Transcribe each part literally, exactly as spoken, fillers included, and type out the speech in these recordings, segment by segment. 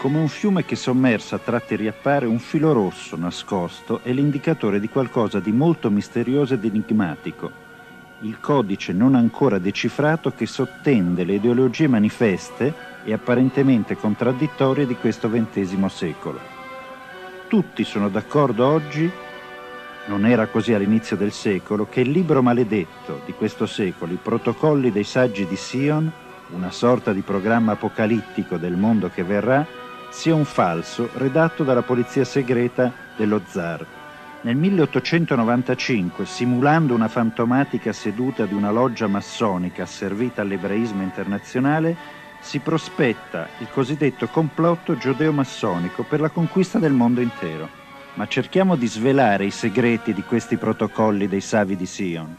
Come un fiume che sommerso a tratti riappare, un filo rosso nascosto è l'indicatore di qualcosa di molto misterioso ed enigmatico, il codice non ancora decifrato che sottende le ideologie manifeste e apparentemente contraddittorie di questo ventesimo secolo. Tutti sono d'accordo oggi, non era così all'inizio del secolo, che il libro maledetto di questo secolo, i Protocolli dei Saggi di Sion, una sorta di programma apocalittico del mondo che verrà, sia un falso redatto dalla polizia segreta dello zar. Nel milleottocentonovantacinque, simulando una fantomatica seduta di una loggia massonica asservita all'ebraismo internazionale, si prospetta il cosiddetto complotto giudeo-massonico per la conquista del mondo intero. Ma cerchiamo di svelare i segreti di questi protocolli dei Savi di Sion.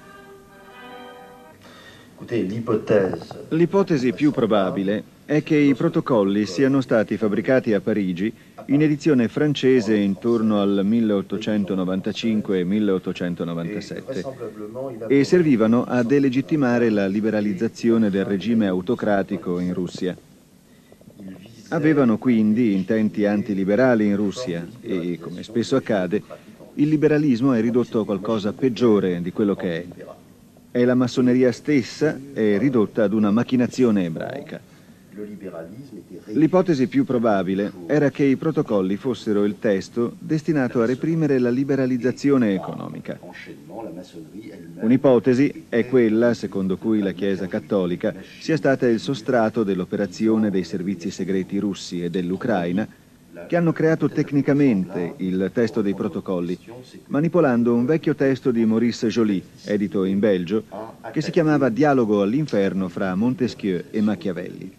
L'ipotesi più probabile è che i protocolli siano stati fabbricati a Parigi in edizione francese intorno al milleottocentonovantacinque milleottocentonovantasette e servivano a delegittimare la liberalizzazione del regime autocratico in Russia. Avevano quindi intenti antiliberali in Russia e, come spesso accade, il liberalismo è ridotto a qualcosa peggiore di quello che è. E la massoneria stessa è ridotta ad una macchinazione ebraica. L'ipotesi più probabile era che i protocolli fossero il testo destinato a reprimere la liberalizzazione economica. Un'ipotesi è quella secondo cui la Chiesa cattolica sia stata il sostrato dell'operazione dei servizi segreti russi e dell'Ucraina, che hanno creato tecnicamente il testo dei protocolli, manipolando un vecchio testo di Maurice Joly, edito in Belgio, che si chiamava Dialogo all'inferno fra Montesquieu e Machiavelli.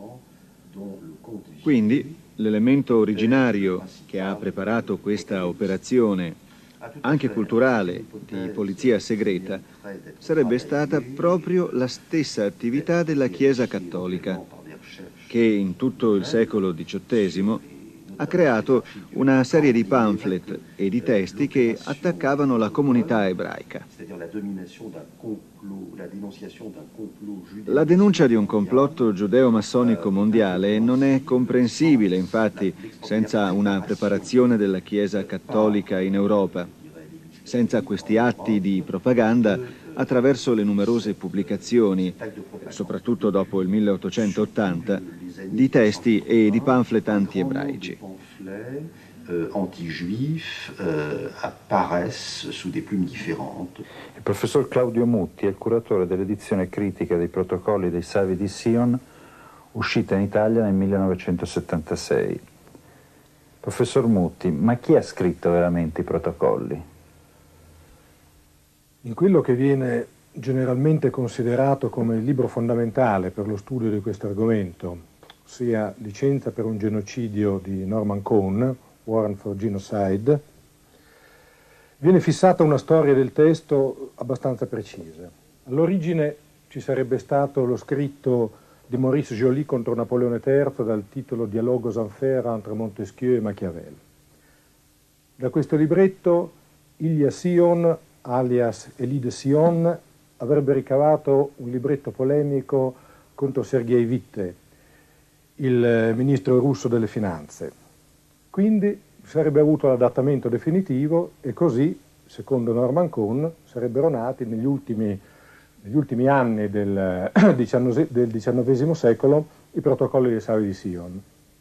Quindi l'elemento originario che ha preparato questa operazione, anche culturale, di polizia segreta, sarebbe stata proprio la stessa attività della Chiesa cattolica, che in tutto il secolo diciottesimo ha creato una serie di pamphlet e di testi che attaccavano la comunità ebraica. La denuncia di un complotto giudeo-massonico mondiale non è comprensibile, infatti, senza una preparazione della Chiesa cattolica in Europa, senza questi atti di propaganda attraverso le numerose pubblicazioni, soprattutto dopo il milleottocentottanta, di testi e di pamphlet anti-ebraici. Il professor Claudio Mutti è il curatore dell'edizione critica dei Protocolli dei Savi di Sion, uscita in Italia nel millenovecentosettantasei. Professor Mutti, ma chi ha scritto veramente i protocolli? In quello che viene generalmente considerato come il libro fondamentale per lo studio di questo argomento, ossia Licenza per un genocidio di Norman Cohn, Warrant for Genocide, viene fissata una storia del testo abbastanza precisa. All'origine ci sarebbe stato lo scritto di Maurice Joly contro Napoleone terzo dal titolo Dialogos en entre Montesquieu e Machiavel. Da questo libretto Ilya Sion, alias Elie de Sion, avrebbe ricavato un libretto polemico contro Sergei Witte, il ministro russo delle finanze. Quindi sarebbe avuto l'adattamento definitivo e così, secondo Norman Cohn, sarebbero nati negli ultimi, negli ultimi anni del, del diciannovesimo secolo i protocolli dei Savi di Sion.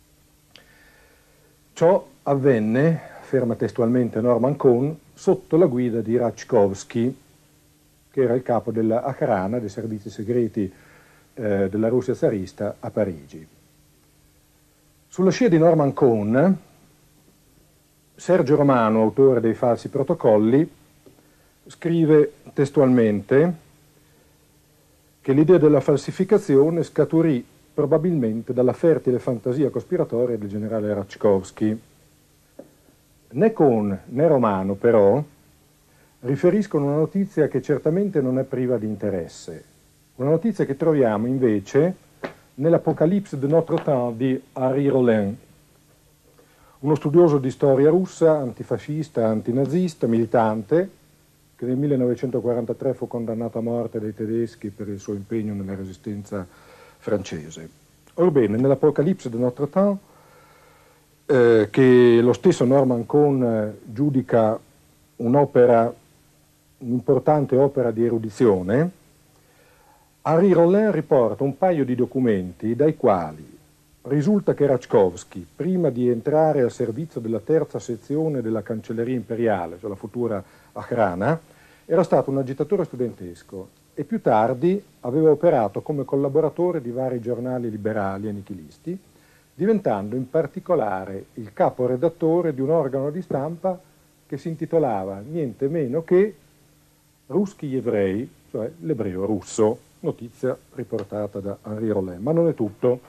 Ciò avvenne, afferma testualmente Norman Cohn, sotto la guida di Rachkovsky, che era il capo della Akhrana, dei servizi segreti eh, della Russia zarista a Parigi. Sulla scia di Norman Cohn, Sergio Romano, autore dei falsi protocolli, scrive testualmente che l'idea della falsificazione scaturì probabilmente dalla fertile fantasia cospiratoria del generale Rachkovsky. Né Cohn né Romano, però, riferiscono una notizia che certamente non è priva di interesse, una notizia che troviamo invece nell'Apocalypse de notre temps di Henri Rollin, uno studioso di storia russa, antifascista, antinazista, militante, che nel millenovecentoquarantatré fu condannato a morte dai tedeschi per il suo impegno nella resistenza francese. Orbene, nell'Apocalypse de notre temps eh, che lo stesso Norman Cohn eh, giudica un'opera, un'importante opera di erudizione, Henri Rollin riporta un paio di documenti dai quali risulta che Račkovskij, prima di entrare al servizio della terza sezione della Cancelleria Imperiale, cioè la futura Akhrana, era stato un agitatore studentesco e più tardi aveva operato come collaboratore di vari giornali liberali e nichilisti, diventando in particolare il caporedattore di un organo di stampa che si intitolava niente meno che Ruski Evrei, cioè l'ebreo russo, notizia riportata da Henri Rollin. Ma non è tutto.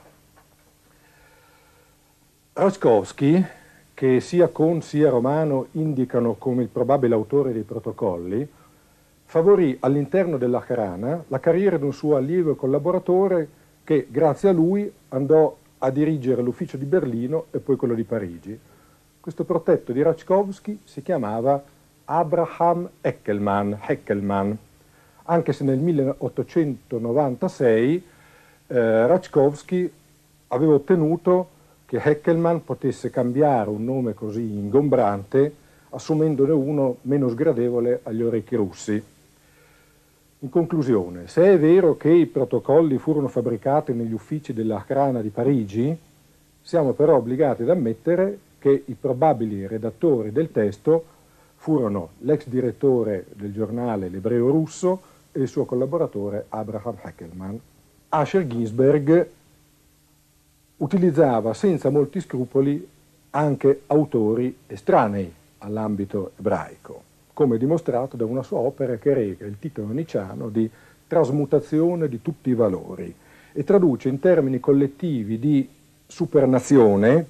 Račkovskij, che sia Cohn sia Romano indicano come il probabile autore dei protocolli, favorì all'interno dell'Akhrana la carriera di un suo allievo e collaboratore che, grazie a lui, andò a dirigere l'ufficio di Berlino e poi quello di Parigi. Questo protetto di Račkovskij si chiamava Abraham Heckelmann, Heckelmann, anche se nel milleottocentonovantasei eh, Račkovskij aveva ottenuto che Heckelmann potesse cambiare un nome così ingombrante assumendone uno meno sgradevole agli orecchi russi. In conclusione, se è vero che i protocolli furono fabbricati negli uffici dell'Akhrana di Parigi, siamo però obbligati ad ammettere che i probabili redattori del testo furono l'ex direttore del giornale L'Ebreo Russo e il suo collaboratore Abraham Heckelmann. Asher Ginsberg utilizzava senza molti scrupoli anche autori estranei all'ambito ebraico, come dimostrato da una sua opera che reca il titolo nicciano di Trasmutazione di tutti i valori e traduce in termini collettivi di supernazione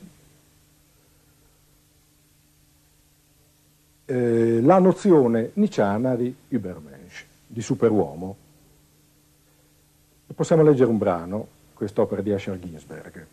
eh, la nozione nicciana di Übermensch, di superuomo. Possiamo leggere un brano, quest'opera di Asher Ginsberg.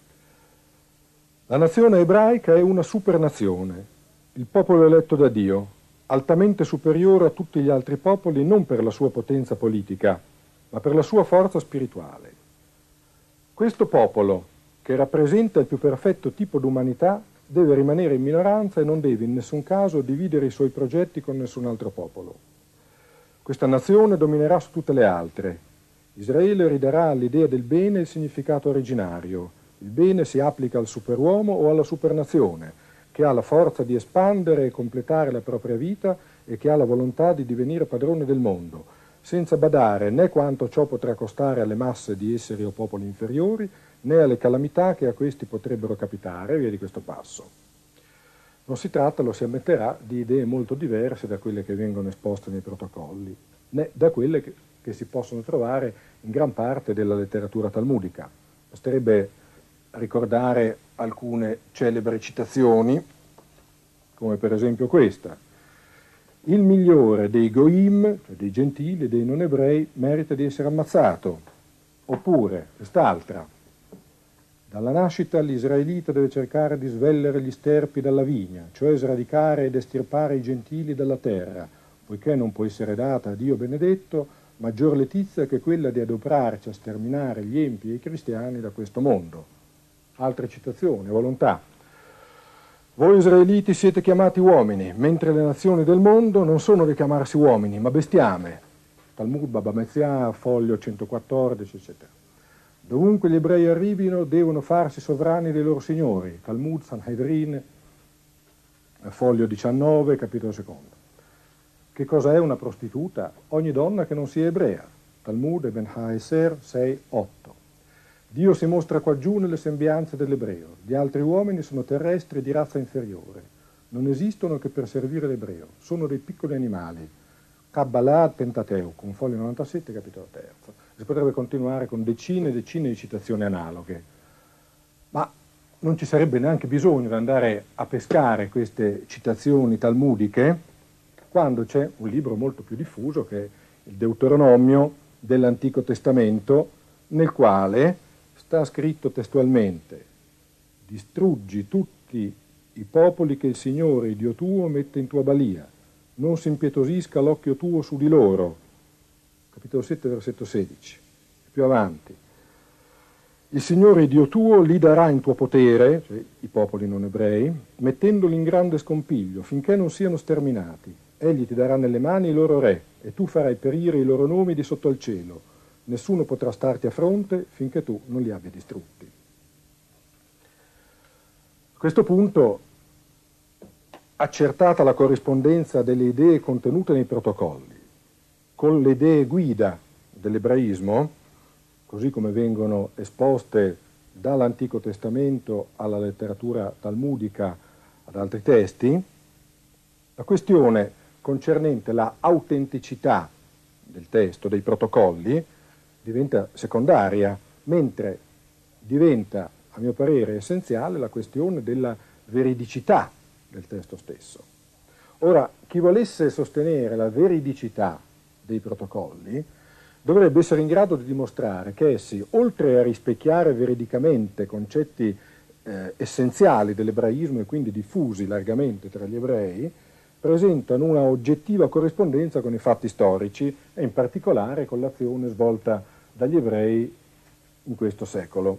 La nazione ebraica è una supernazione, il popolo eletto da Dio, altamente superiore a tutti gli altri popoli non per la sua potenza politica, ma per la sua forza spirituale. Questo popolo, che rappresenta il più perfetto tipo d'umanità, deve rimanere in minoranza e non deve in nessun caso dividere i suoi progetti con nessun altro popolo. Questa nazione dominerà su tutte le altre. Israele ridarà all'idea del bene il significato originario. Il bene si applica al superuomo o alla supernazione, che ha la forza di espandere e completare la propria vita e che ha la volontà di divenire padrone del mondo, senza badare né quanto ciò potrà costare alle masse di esseri o popoli inferiori, né alle calamità che a questi potrebbero capitare, via di questo passo. Non si tratta, lo si ammetterà, di idee molto diverse da quelle che vengono esposte nei protocolli, né da quelle che, che si possono trovare in gran parte della letteratura talmudica. Basterebbe ricordare alcune celebri citazioni, come per esempio questa. Il migliore dei goim, cioè dei gentili, dei non ebrei, merita di essere ammazzato. Oppure, quest'altra. Dalla nascita l'israelita deve cercare di svellere gli sterpi dalla vigna, cioè sradicare ed estirpare i gentili dalla terra, poiché non può essere data a Dio benedetto maggior letizia che quella di adoperarci a sterminare gli empi e i cristiani da questo mondo. Altre citazioni, volontà. Voi israeliti siete chiamati uomini, mentre le nazioni del mondo non sono di chiamarsi uomini, ma bestiame. Talmud, Baba Metzia, foglio centoquattordici, eccetera. Dovunque gli ebrei arrivino, devono farsi sovrani dei loro signori. Talmud, Sanhedrin, foglio diciannove, capitolo secondo. Che cosa è una prostituta? Ogni donna che non sia ebrea. Talmud, Eben Haeser, sei, otto. Dio si mostra quaggiù nelle sembianze dell'ebreo. Gli altri uomini sono terrestri e di razza inferiore. Non esistono che per servire l'ebreo. Sono dei piccoli animali. Kabbalah, Pentateuco, foglio novantasette, capitolo terzo. Si potrebbe continuare con decine e decine di citazioni analoghe. Ma non ci sarebbe neanche bisogno di andare a pescare queste citazioni talmudiche quando c'è un libro molto più diffuso che è il Deuteronomio dell'Antico Testamento, nel quale sta scritto testualmente: distruggi tutti i popoli che il Signore, Dio tuo, mette in tua balia, non si impietosisca l'occhio tuo su di loro. Capitolo sette, versetto sedici. Più avanti. il Signore Dio tuo li darà in tuo potere, cioè i popoli non ebrei, mettendoli in grande scompiglio, finché non siano sterminati. Egli ti darà nelle mani i loro re, e tu farai perire i loro nomi di sotto il cielo. Nessuno potrà starti a fronte finché tu non li abbia distrutti. A questo punto, accertata la corrispondenza delle idee contenute nei protocolli con le idee guida dell'ebraismo, così come vengono esposte dall'Antico Testamento alla letteratura talmudica ad altri testi, la questione concernente la autenticità del testo, dei protocolli, diventa secondaria, mentre diventa, a mio parere, essenziale la questione della veridicità del testo stesso. Ora, chi volesse sostenere la veridicità dei protocolli dovrebbe essere in grado di dimostrare che essi, oltre a rispecchiare veridicamente concetti eh, essenziali dell'ebraismo e quindi diffusi largamente tra gli ebrei, presentano una oggettiva corrispondenza con i fatti storici e in particolare con l'azione svolta dagli ebrei in questo secolo.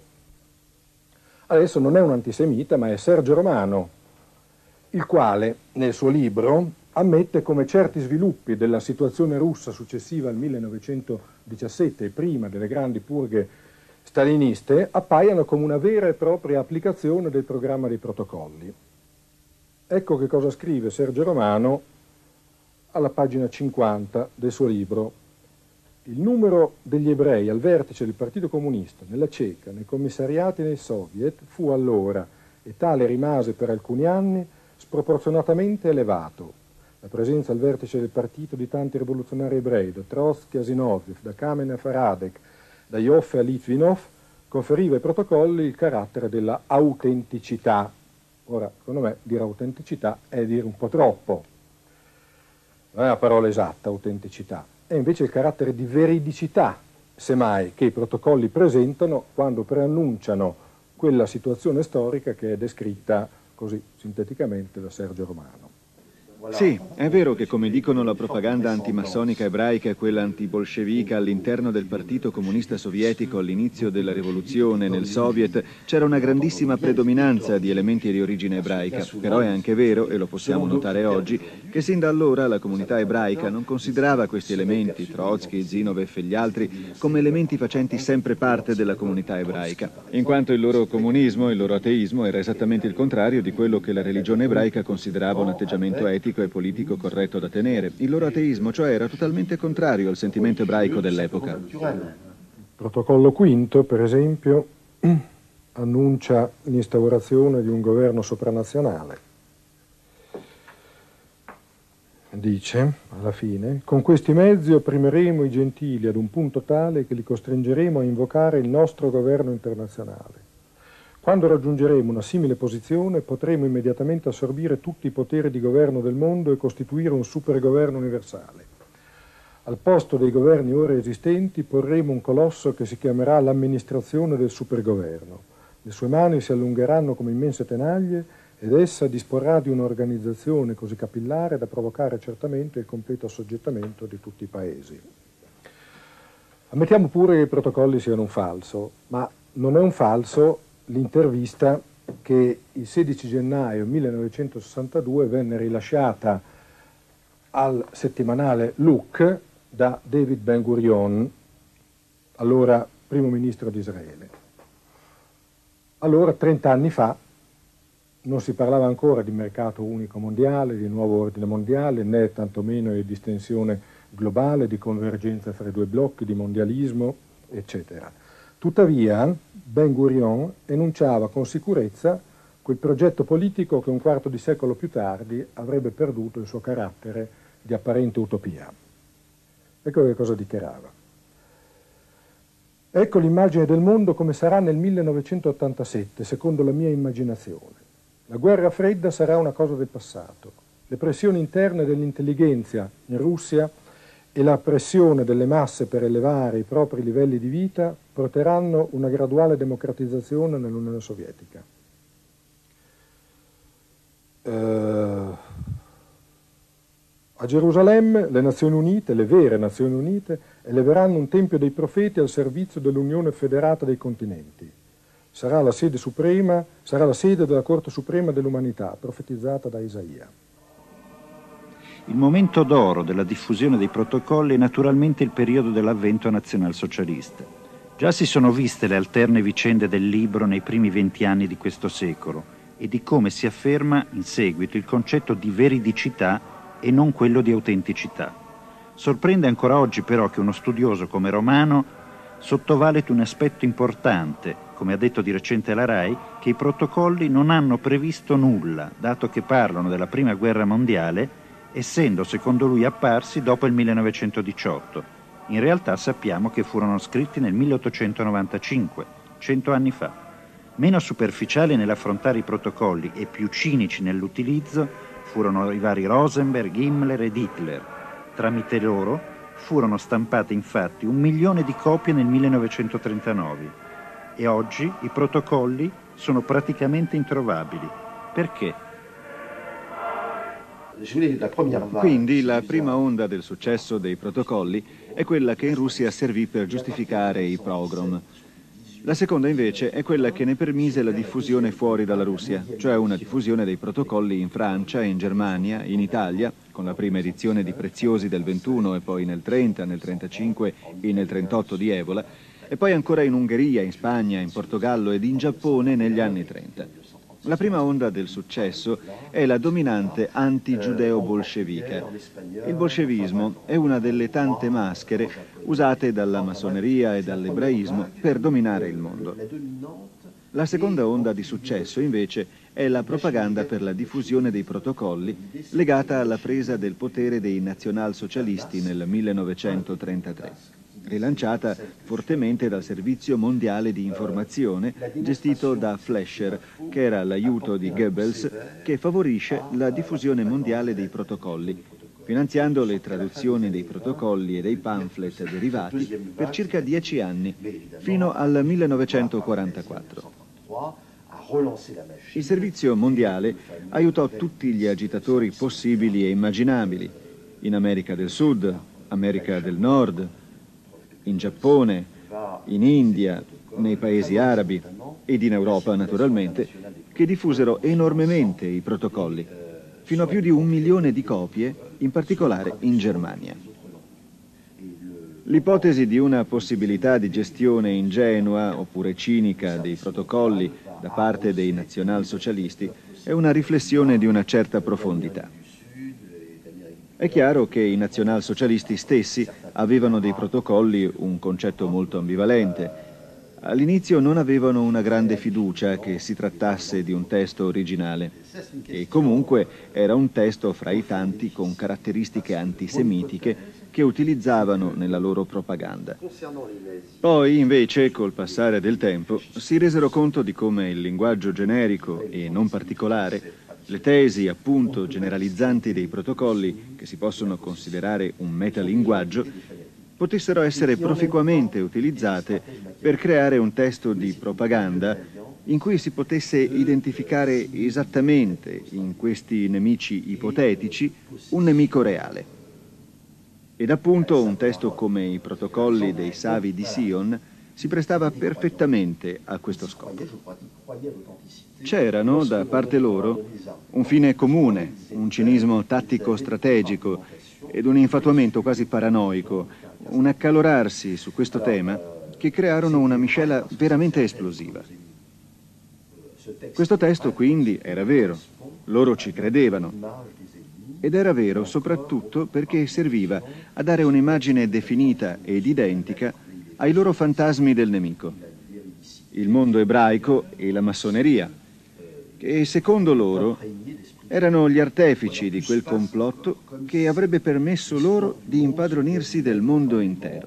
Adesso non è un antisemita, ma è Sergio Romano, il quale nel suo libro ammette come certi sviluppi della situazione russa successiva al millenovecentodiciassette e prima delle grandi purghe staliniste appaiano come una vera e propria applicazione del programma dei protocolli. Ecco che cosa scrive Sergio Romano alla pagina cinquanta del suo libro. Il numero degli ebrei al vertice del Partito Comunista, nella Ceca, nei commissariati e nei soviet fu allora, e tale rimase per alcuni anni, sproporzionatamente elevato. La presenza al vertice del partito di tanti rivoluzionari ebrei, da Trotsky a Zinoviev, da Kamen a Faradek, da Ioffe a Litvinov, conferiva ai protocolli il carattere della autenticità. Ora, secondo me, dire autenticità è dire un po' troppo. Non è la parola esatta, autenticità. È invece il carattere di veridicità, semmai, che i protocolli presentano quando preannunciano quella situazione storica che è descritta così sinteticamente da Sergio Romano. Sì, è vero che, come dicono la propaganda antimassonica ebraica e quella antibolscevica all'interno del Partito Comunista Sovietico all'inizio della rivoluzione nel Soviet c'era una grandissima predominanza di elementi di origine ebraica, però è anche vero, e lo possiamo notare oggi, che sin da allora la comunità ebraica non considerava questi elementi, Trotsky, Zinoviev e gli altri, come elementi facenti sempre parte della comunità ebraica, in quanto il loro comunismo, il loro ateismo era esattamente il contrario di quello che la religione ebraica considerava un atteggiamento etico e politico corretto da tenere. Il loro ateismo, cioè, era totalmente contrario al sentimento ebraico dell'epoca. Il protocollo quinto, per esempio, annuncia l'instaurazione di un governo sopranazionale. Dice, alla fine, con questi mezzi opprimeremo i gentili ad un punto tale che li costringeremo a invocare il nostro governo internazionale. Quando raggiungeremo una simile posizione potremo immediatamente assorbire tutti i poteri di governo del mondo e costituire un supergoverno universale. Al posto dei governi ora esistenti porremo un colosso che si chiamerà l'amministrazione del supergoverno. Le sue mani si allungheranno come immense tenaglie ed essa disporrà di un'organizzazione così capillare da provocare certamente il completo assoggettamento di tutti i paesi. Ammettiamo pure che i protocolli siano un falso, ma non è un falso l'intervista che il sedici gennaio millenovecentosessantadue venne rilasciata al settimanale Look da David Ben Gurion, allora primo ministro di Israele. Allora, trent'anni fa, non si parlava ancora di mercato unico mondiale, di nuovo ordine mondiale, né tantomeno di distensione globale, di convergenza fra i due blocchi, di mondialismo, eccetera. Tuttavia, Ben Gurion enunciava con sicurezza quel progetto politico che un quarto di secolo più tardi avrebbe perduto il suo carattere di apparente utopia. Ecco che cosa dichiarava. Ecco l'immagine del mondo come sarà nel millenovecentottantasette, secondo la mia immaginazione. La guerra fredda sarà una cosa del passato. Le pressioni interne dell'intelligenza in Russia e la pressione delle masse per elevare i propri livelli di vita porteranno una graduale democratizzazione nell'Unione Sovietica. Eh, a Gerusalemme le Nazioni Unite, le vere Nazioni Unite, eleveranno un tempio dei profeti al servizio dell'Unione Federata dei Continenti. sarà la sede suprema, sarà la sede della Corte Suprema dell'Umanità, profetizzata da Isaia. Il momento d'oro della diffusione dei protocolli è naturalmente il periodo dell'avvento nazionalsocialista. Già si sono viste le alterne vicende del libro nei primi venti anni di questo secolo e di come si afferma in seguito il concetto di veridicità e non quello di autenticità. Sorprende ancora oggi però che uno studioso come Romano sottovaluti un aspetto importante, come ha detto di recente alla RAI, che i protocolli non hanno previsto nulla, dato che parlano della Prima Guerra Mondiale, essendo secondo lui apparsi dopo il millenovecentodiciotto. In realtà sappiamo che furono scritti nel milleottocentonovantacinque, cento anni fa. Meno superficiali nell'affrontare i protocolli e più cinici nell'utilizzo furono i vari Rosenberg, Himmler ed Hitler. Tramite loro furono stampate infatti un milione di copie nel millenovecentotrentanove e oggi i protocolli sono praticamente introvabili. Perché? Quindi la prima onda del successo dei protocolli è quella che in Russia servì per giustificare i pogrom. La seconda invece è quella che ne permise la diffusione fuori dalla Russia, cioè una diffusione dei protocolli in Francia, in Germania, in Italia, con la prima edizione di Preziosi del ventuno e poi nel trenta, nel trentacinque e nel trentotto di Evola, e poi ancora in Ungheria, in Spagna, in Portogallo ed in Giappone negli anni trenta. La prima onda del successo è la dominante anti-giudeo-bolscevica. Il bolscevismo è una delle tante maschere usate dalla massoneria e dall'ebraismo per dominare il mondo. La seconda onda di successo, invece, è la propaganda per la diffusione dei protocolli legata alla presa del potere dei nazionalsocialisti nel millenovecentotrentatré. Rilanciata fortemente dal Servizio Mondiale di Informazione gestito da Fleischer, che era l'aiuto di Goebbels, che favorisce la diffusione mondiale dei protocolli, finanziando le traduzioni dei protocolli e dei pamphlet derivati per circa dieci anni, fino al millenovecentoquarantaquattro. Il Servizio Mondiale aiutò tutti gli agitatori possibili e immaginabili, in America del Sud, America del Nord, in Giappone, in India, nei paesi arabi ed in Europa naturalmente, che diffusero enormemente i protocolli, fino a più di un milione di copie, in particolare in Germania. L'ipotesi di una possibilità di gestione ingenua oppure cinica dei protocolli da parte dei nazionalsocialisti è una riflessione di una certa profondità. È chiaro che i nazionalsocialisti stessi avevano dei protocolli un concetto molto ambivalente. All'inizio non avevano una grande fiducia che si trattasse di un testo originale e comunque era un testo fra i tanti con caratteristiche antisemitiche che utilizzavano nella loro propaganda. Poi invece col passare del tempo si resero conto di come il linguaggio generico e non particolare, le tesi appunto generalizzanti dei protocolli, che si possono considerare un metalinguaggio, potessero essere proficuamente utilizzate per creare un testo di propaganda in cui si potesse identificare esattamente in questi nemici ipotetici un nemico reale. Ed appunto un testo come i protocolli dei Savi di Sion si prestava perfettamente a questo scopo. C'erano, da parte loro, un fine comune, un cinismo tattico-strategico ed un infatuamento quasi paranoico, un accalorarsi su questo tema che crearono una miscela veramente esplosiva. Questo testo quindi era vero, loro ci credevano, ed era vero soprattutto perché serviva a dare un'immagine definita ed identica ai loro fantasmi del nemico, il mondo ebraico e la massoneria, che secondo loro erano gli artefici di quel complotto che avrebbe permesso loro di impadronirsi del mondo intero.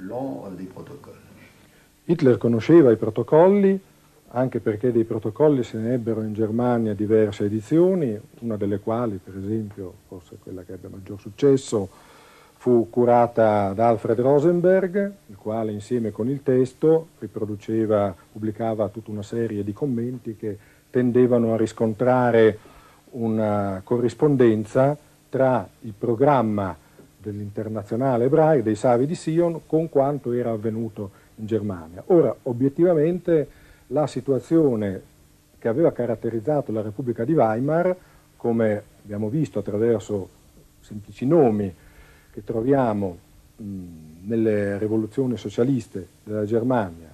Hitler conosceva i protocolli, anche perché dei protocolli se ne ebbero in Germania diverse edizioni, una delle quali, per esempio, forse quella che ebbe maggior successo, fu curata da Alfred Rosenberg, il quale insieme con il testo riproduceva, pubblicava tutta una serie di commenti che tendevano a riscontrare una corrispondenza tra il programma dell'Internazionale ebraica, dei Savi di Sion, con quanto era avvenuto in Germania. Ora, obiettivamente, la situazione che aveva caratterizzato la Repubblica di Weimar, come abbiamo visto attraverso semplici nomi che troviamo mh, nelle rivoluzioni socialiste della Germania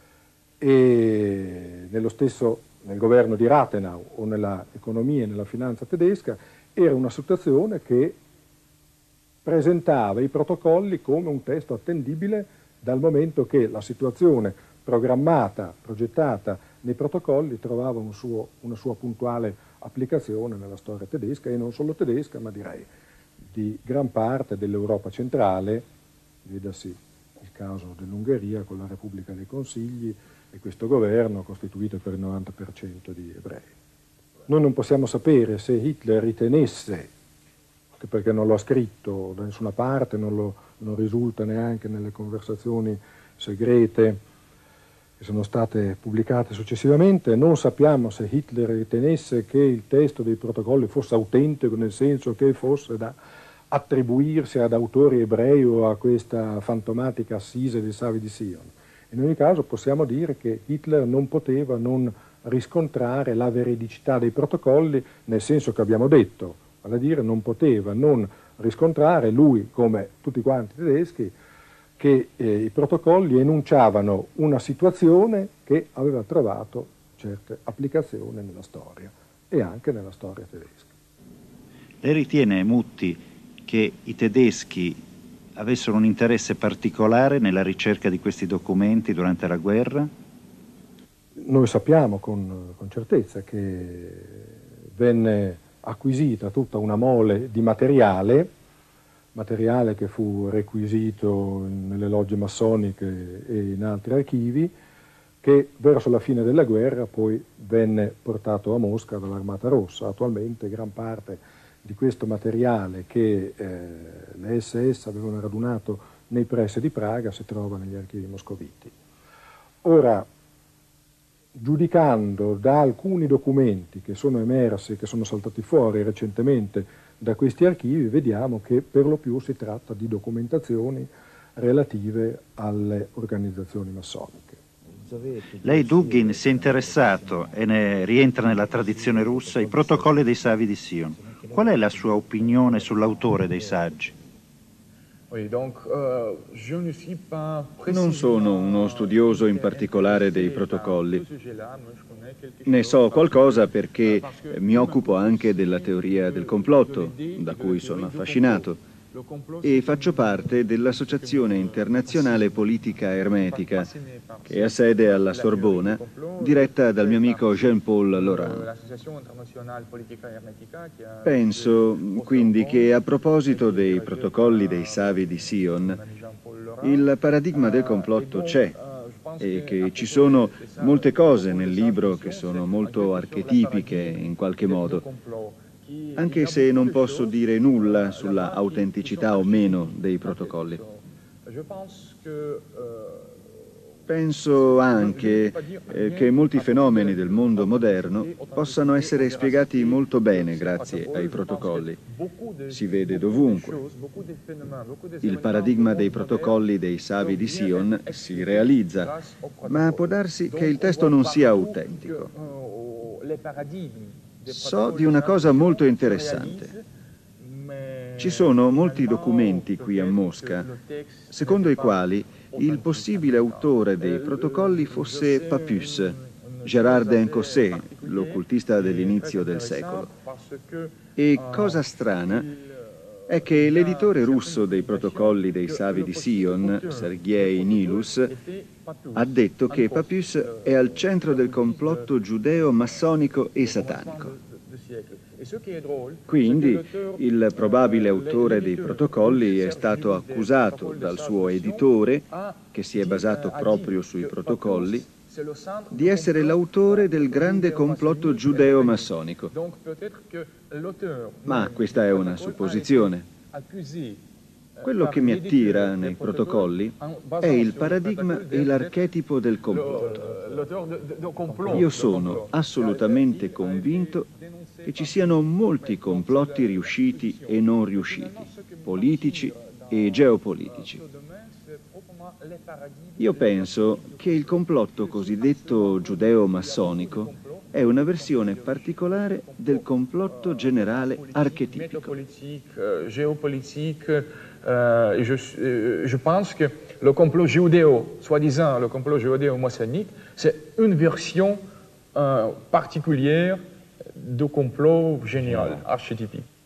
e nello stesso nel governo di Rathenau o nella economia e nella finanza tedesca, era una situazione che presentava i protocolli come un testo attendibile, dal momento che la situazione programmata, progettata nei protocolli trovava un suo, una sua puntuale applicazione nella storia tedesca, e non solo tedesca, ma direi di gran parte dell'Europa centrale, vedasi il caso dell'Ungheria con la Repubblica dei Consigli e questo governo costituito per il novanta per cento di ebrei. Noi non possiamo sapere se Hitler ritenesse, anche perché non lo ha scritto da nessuna parte, non, lo, non risulta neanche nelle conversazioni segrete che sono state pubblicate successivamente, non sappiamo se Hitler ritenesse che il testo dei protocolli fosse autentico, nel senso che fosse da attribuirsi ad autori ebrei o a questa fantomatica assise dei Savi di Sion. In ogni caso possiamo dire che Hitler non poteva non riscontrare la veridicità dei protocolli, nel senso che abbiamo detto, vale a dire non poteva non riscontrare, lui come tutti quanti i tedeschi, che eh, i protocolli enunciavano una situazione che aveva trovato certe applicazioni nella storia e anche nella storia tedesca. Lei ritiene, Mutti, che i tedeschi avessero un interesse particolare nella ricerca di questi documenti durante la guerra? Noi sappiamo con, con certezza che venne acquisita tutta una mole di materiale, materiale che fu requisito nelle logge massoniche e in altri archivi, che verso la fine della guerra poi venne portato a Mosca dall'Armata Rossa. Attualmente gran parte di questo materiale che eh, le esse esse avevano radunato nei pressi di Praga si trova negli archivi moscoviti. Ora, giudicando da alcuni documenti che sono emersi, che sono saltati fuori recentemente da questi archivi, vediamo che per lo più si tratta di documentazioni relative alle organizzazioni massoniche. Lei, Dugin, si è interessato e ne rientra nella tradizione russa ai protocolli dei Savi di Sion. Qual è la sua opinione sull'autore dei saggi? Non sono uno studioso in particolare dei protocolli. Ne so qualcosa perché mi occupo anche della teoria del complotto, da cui sono affascinato, e faccio parte dell'Associazione Internazionale Politica Ermetica, che ha sede alla Sorbona, diretta dal mio amico Jean-Paul Laurent. Penso quindi che a proposito dei protocolli dei Savi di Sion, il paradigma del complotto c'è, e che ci sono molte cose nel libro che sono molto archetipiche in qualche modo, anche se non posso dire nulla sulla autenticità o meno dei protocolli. Penso anche eh, che molti fenomeni del mondo moderno possano essere spiegati molto bene grazie ai protocolli. Si vede dovunque. Il paradigma dei protocolli dei Savi di Sion si realizza, ma può darsi che il testo non sia autentico. So di una cosa molto interessante. Ci sono molti documenti qui a Mosca, secondo i quali il possibile autore dei protocolli fosse Papus, Gérard Cossé, l'occultista dell'inizio del secolo. E cosa strana è che l'editore russo dei protocolli dei Savi di Sion, Sergei Nilus, ha detto che Papus è al centro del complotto giudeo-massonico e satanico. Quindi il probabile autore dei protocolli è stato accusato dal suo editore, che si è basato proprio sui protocolli, di essere l'autore del grande complotto giudeo-massonico. Ma questa è una supposizione. Quello che mi attira nei protocolli è il paradigma e l'archetipo del complotto. Io sono assolutamente convinto che ci siano molti complotti riusciti e non riusciti, politici e geopolitici. Io penso che il complotto cosiddetto giudeo-massonico è una versione particolare del complotto generale archetipico. Géopolitique, euh, je, euh, je pense que le complot giudeo, soi-disant le complot giudeo-maçonnique, c'est une version euh, particulière du complot général, archétypique.